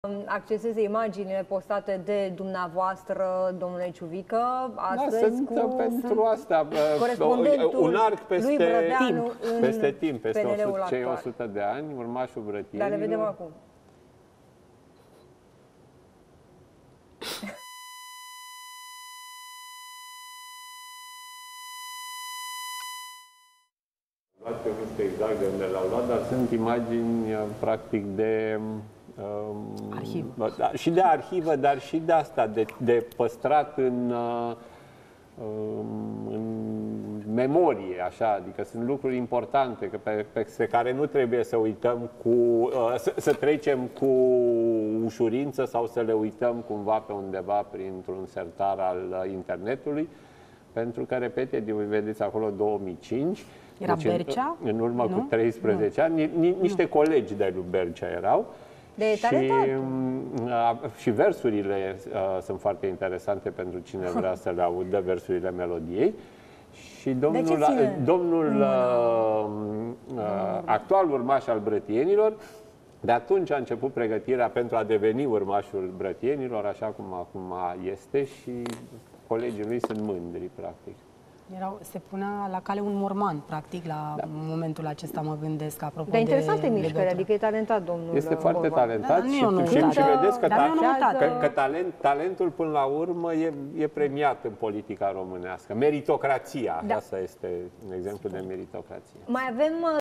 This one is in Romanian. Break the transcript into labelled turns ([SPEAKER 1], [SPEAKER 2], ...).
[SPEAKER 1] acceseze imaginile postate de dumneavoastră, domnule Ciuvică, astăzi
[SPEAKER 2] sunt pentru asta un arc peste timp, peste cei 100 de ani, urmașul Brătienilor.
[SPEAKER 1] Dar le vedem acum.
[SPEAKER 2] Eu nu știu exact de unde l-au luat, dar sunt imagini practic de
[SPEAKER 3] arhivă.
[SPEAKER 2] Și de arhivă, dar și de asta, de păstrat în memorie, așa, adică sunt lucruri importante pe care nu trebuie să uităm să trecem cu ușurință sau să le uităm cumva pe undeva printr-un sertar al internetului, pentru că, repet, vedeți acolo 2005,
[SPEAKER 3] era
[SPEAKER 2] deci
[SPEAKER 3] Bercea?
[SPEAKER 2] În urmă cu 13 ani, niște colegi de lui Bercea erau. Și versurile sunt foarte interesante pentru cine vrea să le audă, versurile melodiei. Și domnul actual urmaș al Brătienilor, de atunci a început pregătirea pentru a deveni urmașul Brătienilor, așa cum acum este, și colegii lui sunt mândri, practic.
[SPEAKER 3] Se punea la cale un morman, practic, la momentul acesta, mă gândesc, apropo de...
[SPEAKER 1] Dar interesante mișcări, adică e talentat domnul.
[SPEAKER 2] Este foarte talentat și vedeți că talentul, până la urmă, e premiat în politica românească. Meritocrația, asta este un exemplu de meritocrație.
[SPEAKER 1] Mai avem